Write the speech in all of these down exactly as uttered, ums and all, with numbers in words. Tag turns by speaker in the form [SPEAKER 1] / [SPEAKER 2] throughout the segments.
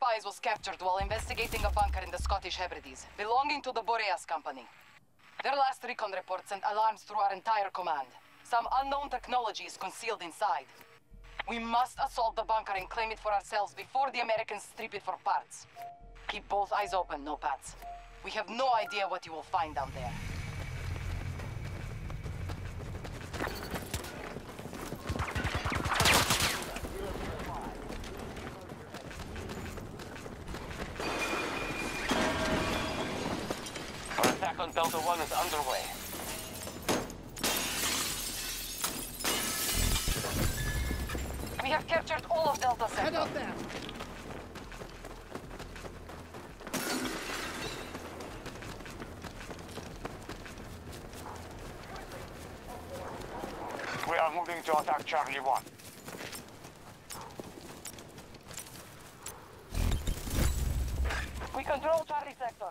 [SPEAKER 1] spies was captured while investigating a bunker in the Scottish Hebrides, belonging to the Boreas Company. Their last recon report sent alarms through our entire command. Some unknown technology is concealed inside. We must assault the bunker and claim it for ourselves before the Americans strip it for parts. Keep both eyes open, Nopats. We have no idea what you will find down there.
[SPEAKER 2] Our attack on Delta One is underway.
[SPEAKER 1] We have captured all of Delta Sector.
[SPEAKER 3] Head out there!
[SPEAKER 2] We are moving to attack Charlie One.
[SPEAKER 1] We control Charlie Sector.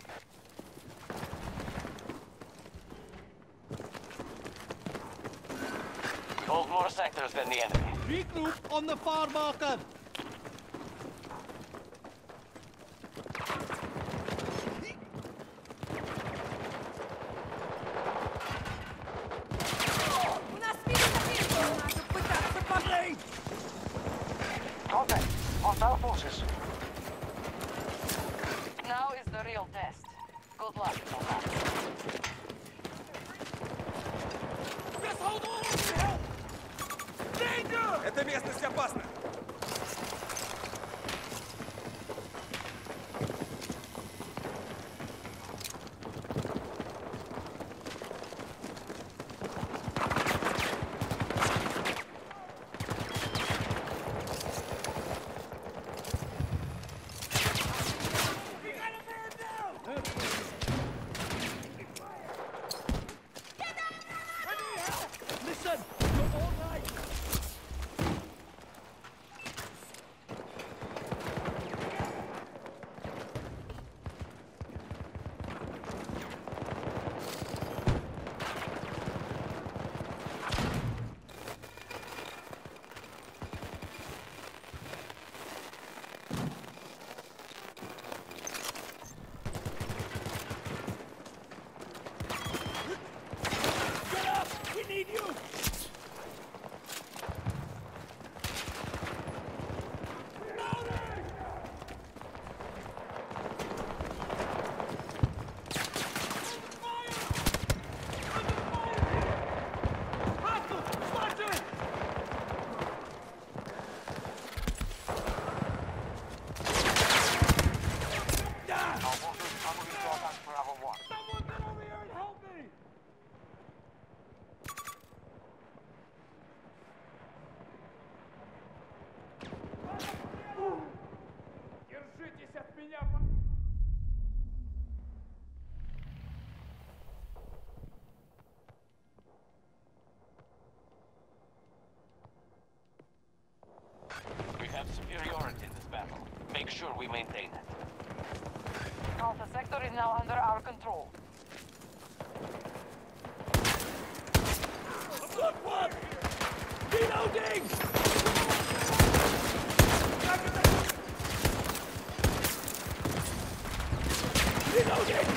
[SPEAKER 2] We hold more sectors than the enemy.
[SPEAKER 3] Regroup on the far marker!
[SPEAKER 2] Contact! Hostile forces.
[SPEAKER 1] Now is the real test. Good luck, Nopats.
[SPEAKER 4] Эта местность опасна!
[SPEAKER 3] Listen! You're all right! Get up! We need you!
[SPEAKER 2] Our forces are moving to attack Bravo One.
[SPEAKER 3] Someone get over here and help me!
[SPEAKER 4] Держитесь от меня!
[SPEAKER 2] We have superiority in this battle. Make sure we maintain it.
[SPEAKER 1] Alpha Sector is now under our control.
[SPEAKER 3] Good one! Reloading! Reloading!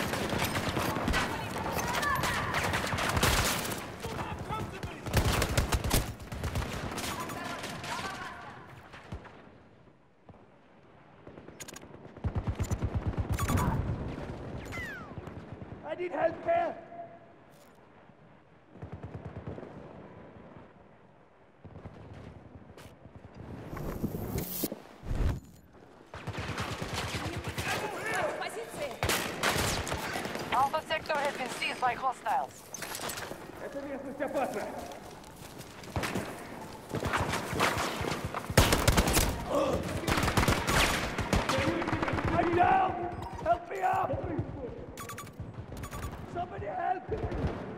[SPEAKER 3] I need help here!
[SPEAKER 1] Alpha Sector has been seized by hostiles.
[SPEAKER 4] Эта местность опасна!
[SPEAKER 3] I'm down! Help me up! Somebody help me!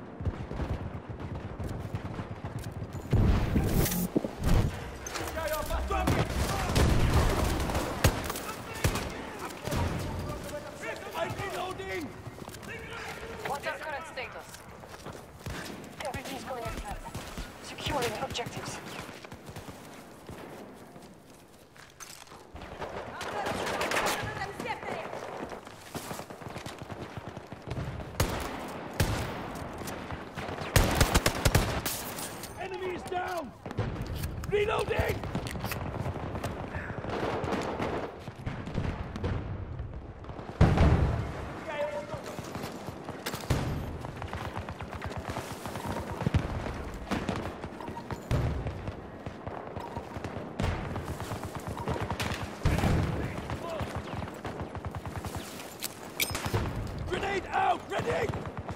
[SPEAKER 3] I'm reloading!
[SPEAKER 1] What's our current status? Everything's going as planned. Securing objectives.
[SPEAKER 3] Grenade out! Ready!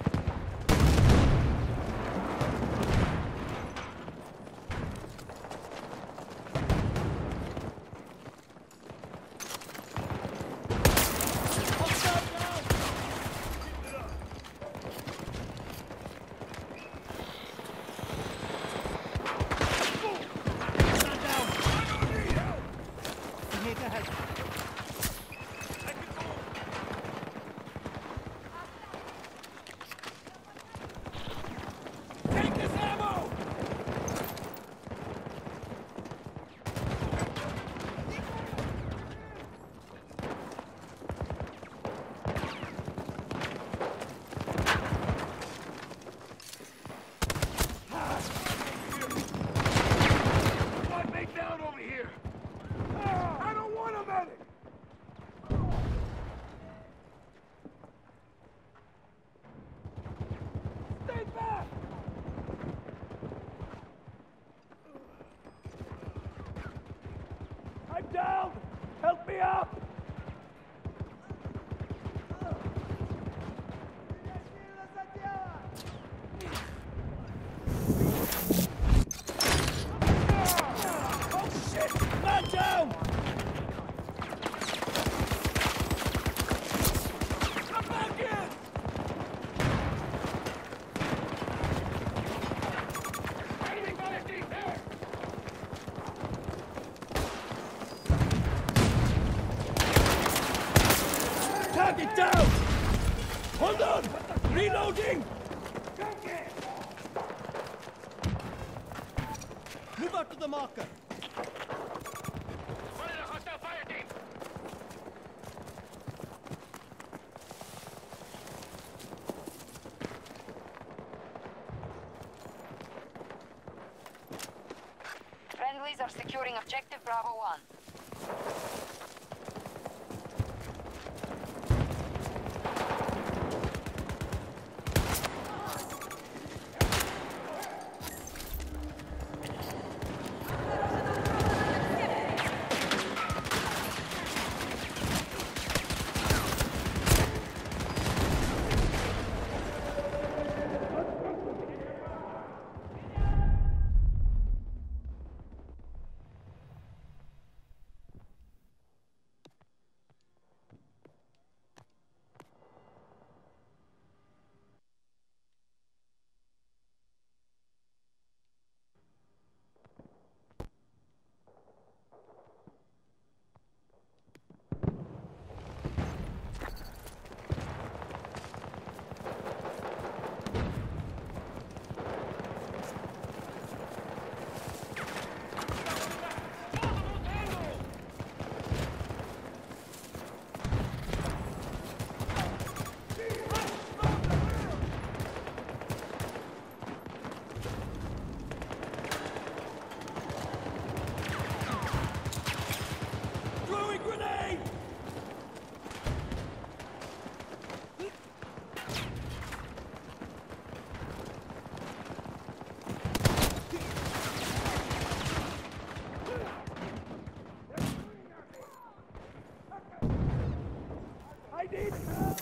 [SPEAKER 3] I'm down! Help me up! Oh shit! Man down! Come back in! Target down! Hold on! Reloading! Move out to the marker!
[SPEAKER 5] Friendlies are securing objective Bravo one. I need help!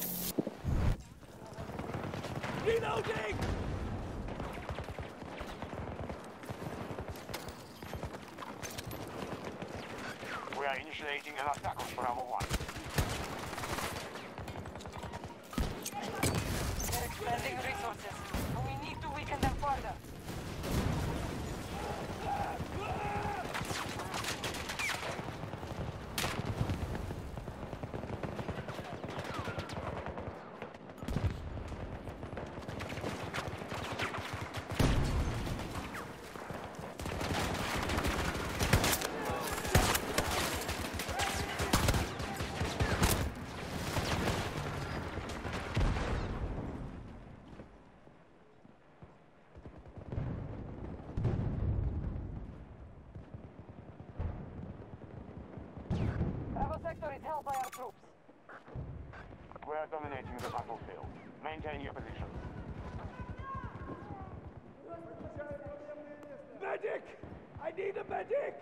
[SPEAKER 5] Reloading!
[SPEAKER 2] We are initiating an attack on Bravo one.
[SPEAKER 1] They're expending resources, but we need to weaken them further. Bravo sector is held by our troops.
[SPEAKER 2] We are dominating the battlefield. Maintain your position.
[SPEAKER 3] Medic! I need a medic!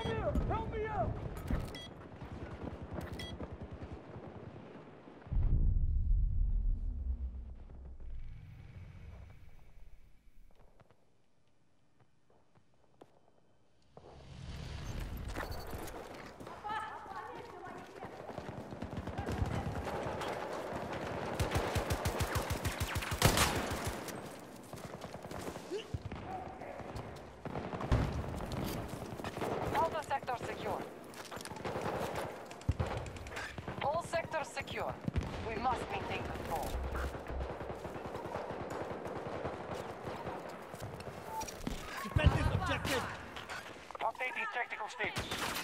[SPEAKER 3] here! Help me out!
[SPEAKER 1] Alpha sector secure. All sectors secure. We must maintain control.
[SPEAKER 3] Defend this objective!
[SPEAKER 2] Updating technical status.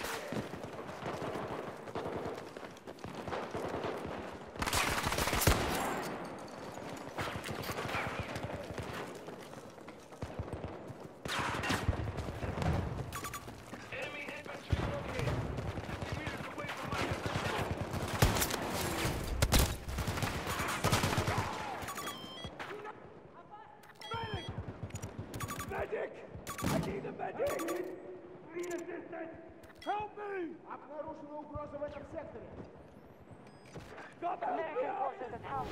[SPEAKER 2] Enemy infantry located. fifty meters away from my position.
[SPEAKER 3] Medic! I need a medic! Need assistance! Help me!
[SPEAKER 4] Обнаружена угроза в этом секторе.
[SPEAKER 3] God help me
[SPEAKER 5] American
[SPEAKER 3] out!
[SPEAKER 5] forces at house.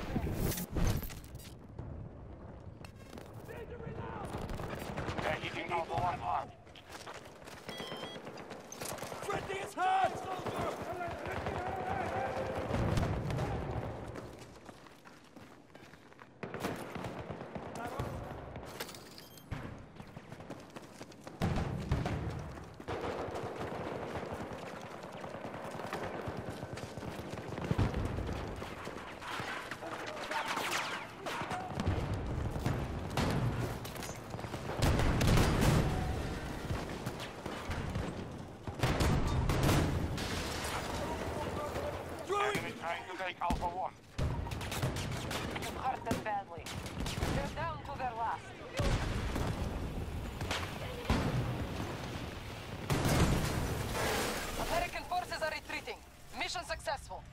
[SPEAKER 3] Injury now!
[SPEAKER 2] Packaging Alpha one armed.
[SPEAKER 3] Friendly is hurt! Soldier!
[SPEAKER 2] Enemy trying to take Alpha one.
[SPEAKER 1] You hurt them badly. They're down to their last. American forces are retreating. Mission successful.